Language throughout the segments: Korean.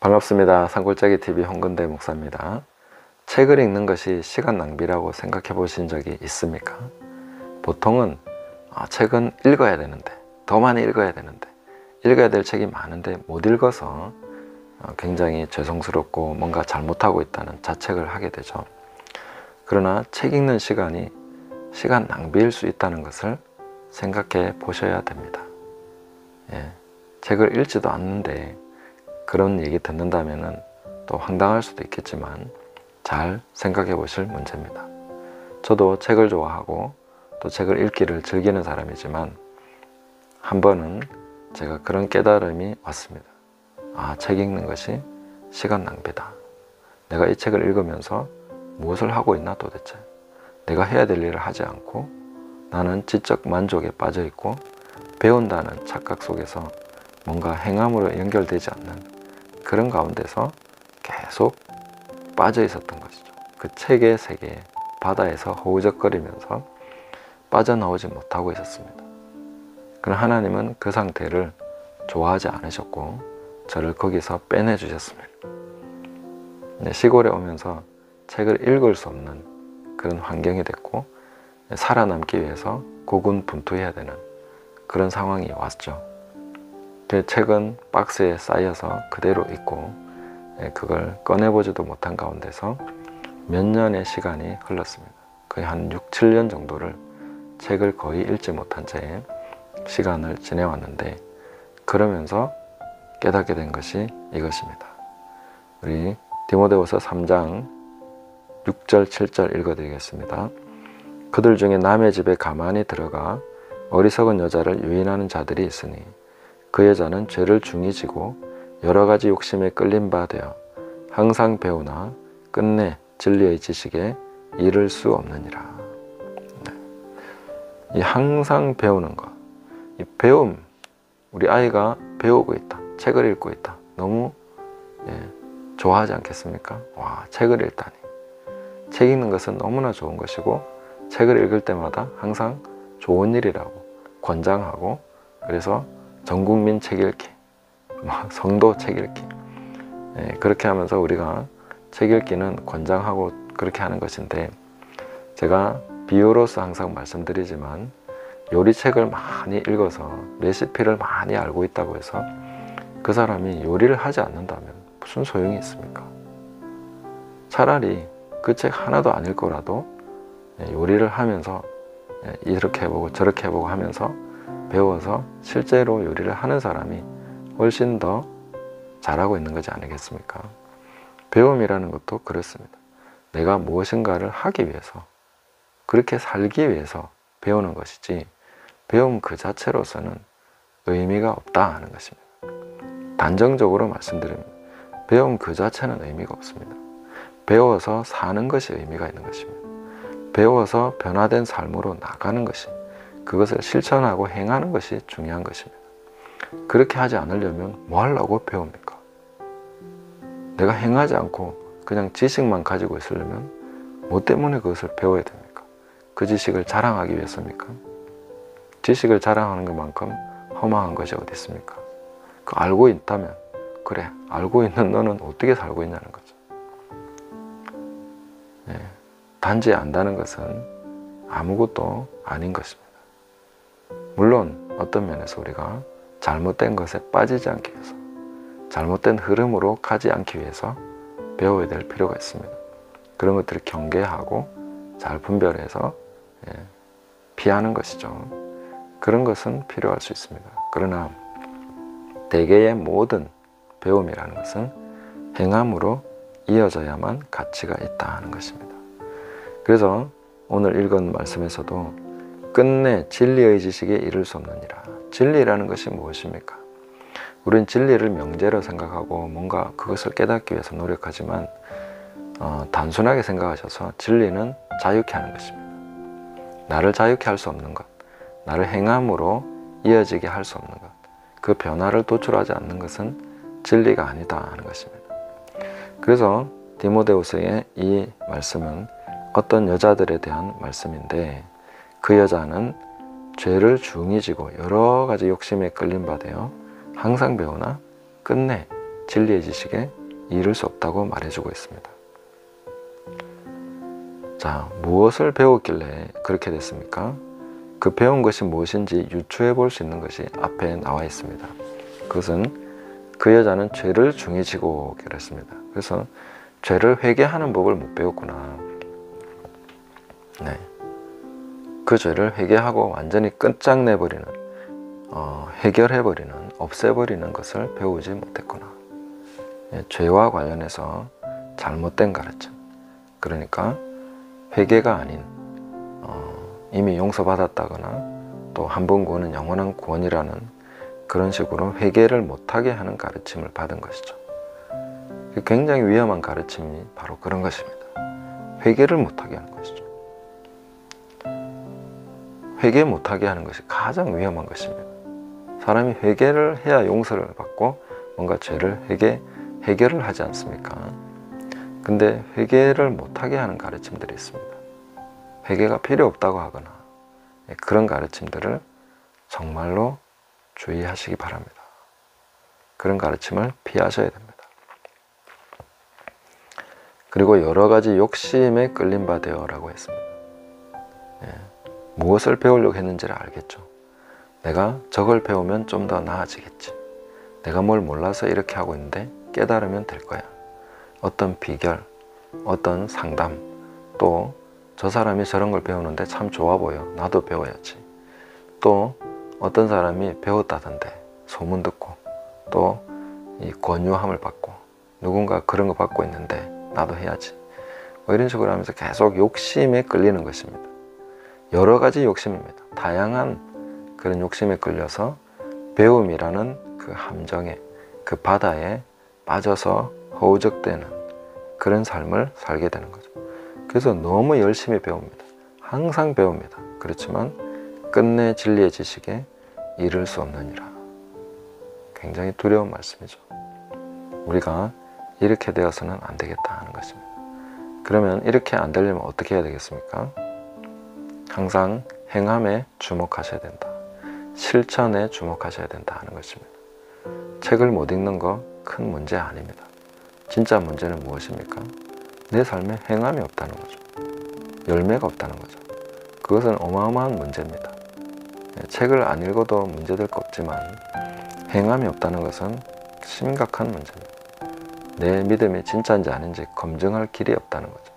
반갑습니다. 산골짜기 TV 홍근대 목사입니다. 책을 읽는 것이 시간 낭비라고 생각해 보신 적이 있습니까? 보통은 책은 읽어야 되는데, 더 많이 읽어야 되는데, 읽어야 될 책이 많은데 못 읽어서 굉장히 죄송스럽고 뭔가 잘못하고 있다는 자책을 하게 되죠. 그러나 책 읽는 시간이 시간 낭비일 수 있다는 것을 생각해 보셔야 됩니다. 책을 읽지도 않는데 그런 얘기 듣는다면 또 황당할 수도 있겠지만 잘 생각해 보실 문제입니다. 저도 책을 좋아하고 또 책을 읽기를 즐기는 사람이지만 한 번은 제가 그런 깨달음이 왔습니다. 책 읽는 것이 시간 낭비다. 내가 이 책을 읽으면서 무엇을 하고 있나 도대체. 내가 해야 될 일을 하지 않고 나는 지적 만족에 빠져 있고 배운다는 착각 속에서 뭔가 행함으로 연결되지 않는 그런 가운데서 계속 빠져 있었던 것이죠. 그 책의 세계에 바다에서 허우적거리면서 빠져나오지 못하고 있었습니다. 그러나 하나님은 그 상태를 좋아하지 않으셨고 저를 거기서 빼내 주셨습니다. 시골에 오면서 책을 읽을 수 없는 그런 환경이 됐고 살아남기 위해서 고군분투해야 되는 그런 상황이 왔죠. 그 책은 박스에 쌓여서 그대로 있고 그걸 꺼내보지도 못한 가운데서 몇 년의 시간이 흘렀습니다. 거의 한 6, 7년 정도를 책을 거의 읽지 못한 채 시간을 지내왔는데 그러면서 깨닫게 된 것이 이것입니다. 우리 디모데후서 3장 6절, 7절 읽어드리겠습니다. 그들 중에 남의 집에 가만히 들어가 어리석은 여자를 유인하는 자들이 있으니 그 여자는 죄를 중히 지고 여러 가지 욕심에 끌린 바 되어 항상 배우나 끝내 진리의 지식에 이를 수 없느니라. 이 항상 배우는 것, 이 배움, 우리 아이가 배우고 있다, 책을 읽고 있다, 너무 좋아하지 않겠습니까? 책을 읽다니. 책 읽는 것은 너무나 좋은 것이고 책을 읽을 때마다 항상 좋은 일이라고 권장하고, 그래서 전국민 책 읽기, 성도 책 읽기, 그렇게 하면서 우리가 책 읽기는 권장하고 그렇게 하는 것인데, 제가 비유로서 항상 말씀드리지만 요리책을 많이 읽어서 레시피를 많이 알고 있다고 해서 그 사람이 요리를 하지 않는다면 무슨 소용이 있습니까? 차라리 그 책 하나도 안 읽고라도 요리를 하면서 이렇게 해보고 저렇게 해보고 하면서 배워서 실제로 요리를 하는 사람이 훨씬 더 잘하고 있는 거지 않겠습니까? 배움이라는 것도 그렇습니다. 내가 무엇인가를 하기 위해서, 그렇게 살기 위해서 배우는 것이지 배움 그 자체로서는 의미가 없다 하는 것입니다. 단정적으로 말씀드립니다. 배움 그 자체는 의미가 없습니다. 배워서 사는 것이 의미가 있는 것입니다. 배워서 변화된 삶으로 나가는 것이, 그것을 실천하고 행하는 것이 중요한 것입니다. 그렇게 하지 않으려면 뭐 하려고 배웁니까? 내가 행하지 않고 그냥 지식만 가지고 있으려면 뭐 때문에 그것을 배워야 됩니까? 그 지식을 자랑하기 위해서입니까? 지식을 자랑하는 것만큼 허망한 것이 어디 있습니까? 그 알고 있다면, 그래, 알고 있는 너는 어떻게 살고 있냐는 거죠. 단지 안다는 것은 아무것도 아닌 것입니다. 물론 어떤 면에서 우리가 잘못된 것에 빠지지 않기 위해서, 잘못된 흐름으로 가지 않기 위해서 배워야 될 필요가 있습니다. 그런 것들을 경계하고 잘 분별해서 피하는 것이죠. 그런 것은 필요할 수 있습니다. 그러나 대개의 모든 배움이라는 것은 행함으로 이어져야만 가치가 있다 하는 것입니다. 그래서 오늘 읽은 말씀에서도 끝내 진리의 지식에 이를 수 없느니라. 진리라는 것이 무엇입니까? 우리는 진리를 명제로 생각하고 뭔가 그것을 깨닫기 위해서 노력하지만 단순하게 생각하셔서 진리는 자유케 하는 것입니다. 나를 자유케 할 수 없는 것, 나를 행함으로 이어지게 할 수 없는 것, 그 변화를 도출하지 않는 것은 진리가 아니다 하는 것입니다. 그래서 디모데후서의 이 말씀은 어떤 여자들에 대한 말씀인데, 그 여자는 죄를 중히 지고 여러 가지 욕심에 끌린 바 되어 항상 배우나 끝내 진리의 지식에 이를 수 없다고 말해주고 있습니다. 자, 무엇을 배웠길래 그렇게 됐습니까? 그 배운 것이 무엇인지 유추해 볼 수 있는 것이 앞에 나와 있습니다. 그것은 그 여자는 죄를 중해지고 그랬습니다. 그래서 죄를 회개하는 법을 못 배웠구나. 네. 그 죄를 회개하고 완전히 끝장내버리는, 해결해버리는, 없애버리는 것을 배우지 못했구나. 네. 죄와 관련해서 잘못된 가르침. 그러니까 회개가 아닌 이미 용서받았다거나 또 한 번 구원은 영원한 구원이라는 그런 식으로 회개를 못하게 하는 가르침을 받은 것이죠. 굉장히 위험한 가르침이 바로 그런 것입니다. 회개를 못하게 하는 것이죠. 회개 못하게 하는 것이 가장 위험한 것입니다. 사람이 회개를 해야 용서를 받고 뭔가 죄를 해결을 하지 않습니까? 근데 회개를 못하게 하는 가르침들이 있습니다. 회개가 필요 없다고 하거나 그런 가르침들을 정말로 주의하시기 바랍니다. 그런 가르침을 피하셔야 됩니다. 그리고 여러 가지 욕심에 끌림 바 되어라고 했습니다. 무엇을 배우려고 했는지를 알겠죠. 내가 저걸 배우면 좀 더 나아지겠지. 내가 뭘 몰라서 이렇게 하고 있는데 깨달으면 될 거야. 어떤 비결, 어떤 상담, 또 저 사람이 저런 걸 배우는데 참 좋아 보여. 나도 배워야지. 또 어떤 사람이 배웠다던데 소문 듣고 또 이 권유함을 받고 누군가 그런 거 받고 있는데 나도 해야지. 뭐 이런 식으로 하면서 계속 욕심에 끌리는 것입니다. 여러 가지 욕심입니다. 다양한 그런 욕심에 끌려서 배움이라는 그 함정에, 그 바다에 빠져서 허우적대는 그런 삶을 살게 되는 거죠. 그래서 너무 열심히 배웁니다. 항상 배웁니다. 그렇지만 끝내 진리의 지식에 이를 수 없느니라. 굉장히 두려운 말씀이죠. 우리가 이렇게 되어서는 안 되겠다 하는 것입니다. 그러면 이렇게 안 되려면 어떻게 해야 되겠습니까? 항상 행함에 주목하셔야 된다. 실천에 주목하셔야 된다 하는 것입니다. 책을 못 읽는 거 큰 문제 아닙니다. 진짜 문제는 무엇입니까? 내 삶에 행함이 없다는 거죠. 열매가 없다는 거죠. 그것은 어마어마한 문제입니다. 책을 안 읽어도 문제될 거 없지만 행함이 없다는 것은 심각한 문제입니다. 내 믿음이 진짜인지 아닌지 검증할 길이 없다는 거죠.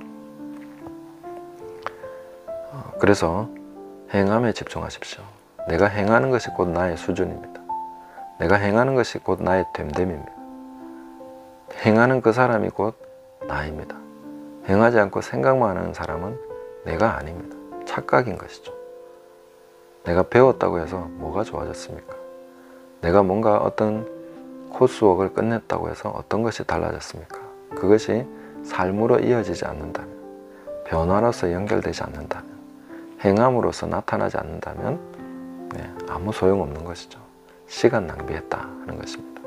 그래서 행함에 집중하십시오. 내가 행하는 것이 곧 나의 수준입니다. 내가 행하는 것이 곧 나의 됨됨입니다. 행하는 그 사람이 곧 나입니다. 행하지 않고 생각만 하는 사람은 내가 아닙니다. 착각인 것이죠. 내가 배웠다고 해서 뭐가 좋아졌습니까? 내가 뭔가 어떤 코스웍을 끝냈다고 해서 어떤 것이 달라졌습니까? 그것이 삶으로 이어지지 않는다면, 변화로서 연결되지 않는다면, 행함으로서 나타나지 않는다면 아무 소용없는 것이죠. 시간 낭비했다 하는 것입니다.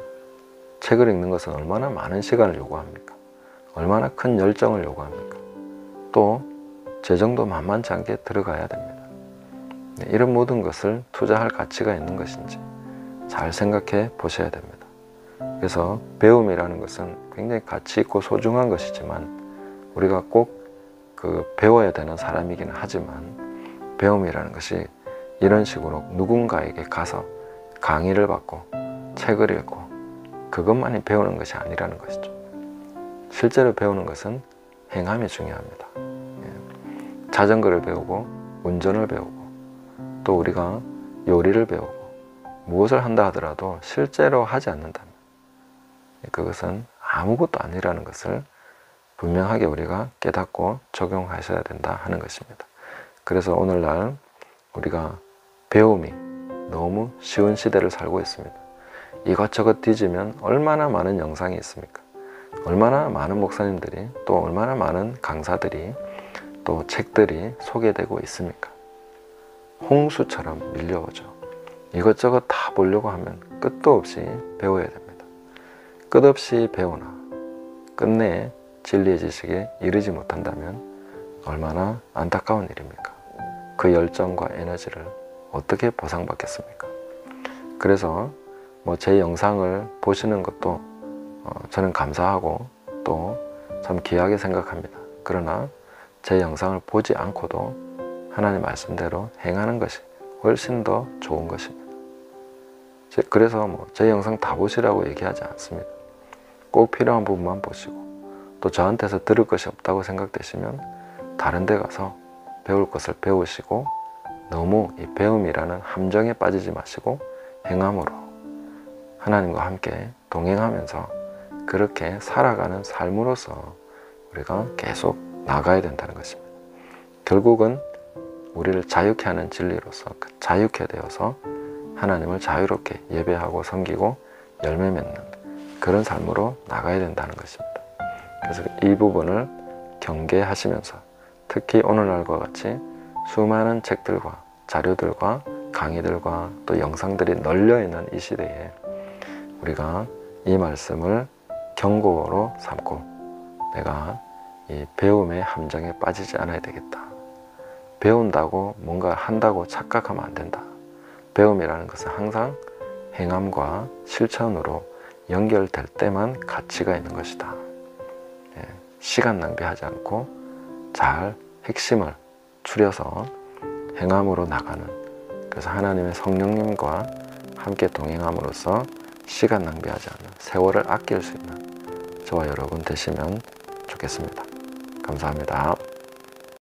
책을 읽는 것은 얼마나 많은 시간을 요구합니까? 얼마나 큰 열정을 요구합니까? 또 재정도 만만치 않게 들어가야 됩니다. 이런 모든 것을 투자할 가치가 있는 것인지 잘 생각해 보셔야 됩니다. 그래서 배움이라는 것은 굉장히 가치 있고 소중한 것이지만 우리가 꼭 배워야 되는 사람이기는 하지만 배움이라는 것이 이런 식으로 누군가에게 가서 강의를 받고 책을 읽고 그것만이 배우는 것이 아니라는 것이죠. 실제로 배우는 것은 행함이 중요합니다. 자전거를 배우고 운전을 배우고 또 우리가 요리를 배우고 무엇을 한다 하더라도 실제로 하지 않는다면 그것은 아무것도 아니라는 것을 분명하게 우리가 깨닫고 적용하셔야 된다 하는 것입니다. 그래서 오늘날 우리가 배움이 너무 쉬운 시대를 살고 있습니다. 이것저것 뒤지면 얼마나 많은 영상이 있습니까? 얼마나 많은 목사님들이 또 얼마나 많은 강사들이 또 책들이 소개되고 있습니까? 홍수처럼 밀려오죠. 이것저것 다 보려고 하면 끝도 없이 배워야 됩니다. 끝없이 배우나 끝내 진리의 지식에 이르지 못한다면 얼마나 안타까운 일입니까? 그 열정과 에너지를 어떻게 보상받겠습니까? 그래서 뭐 제 영상을 보시는 것도 저는 감사하고 또 참 귀하게 생각합니다. 그러나 제 영상을 보지 않고도 하나님 말씀대로 행하는 것이 훨씬 더 좋은 것입니다. 그래서 뭐 제 영상 다 보시라고 얘기하지 않습니다. 꼭 필요한 부분만 보시고, 또 저한테서 들을 것이 없다고 생각되시면 다른 데 가서 배울 것을 배우시고, 너무 이 배움이라는 함정에 빠지지 마시고 행함으로 하나님과 함께 동행하면서 그렇게 살아가는 삶으로서 우리가 계속 나가야 된다는 것입니다. 결국은 우리를 자유케 하는 진리로서 그 자유케 되어서 하나님을 자유롭게 예배하고 섬기고 열매 맺는 그런 삶으로 나가야 된다는 것입니다. 그래서 이 부분을 경계하시면서, 특히 오늘날과 같이 수많은 책들과 자료들과 강의들과 또 영상들이 널려있는 이 시대에 우리가 이 말씀을 경고로 삼고 내가 이 배움의 함정에 빠지지 않아야 되겠다. 배운다고 뭔가 한다고 착각하면 안 된다. 배움이라는 것은 항상 행함과 실천으로 연결될 때만 가치가 있는 것이다. 시간 낭비하지 않고 잘 핵심을 추려서 행함으로 나가는, 그래서 하나님의 성령님과 함께 동행함으로써 시간 낭비하지 않는, 세월을 아낄 수 있는 저와 여러분 되시면 좋겠습니다. 감사합니다.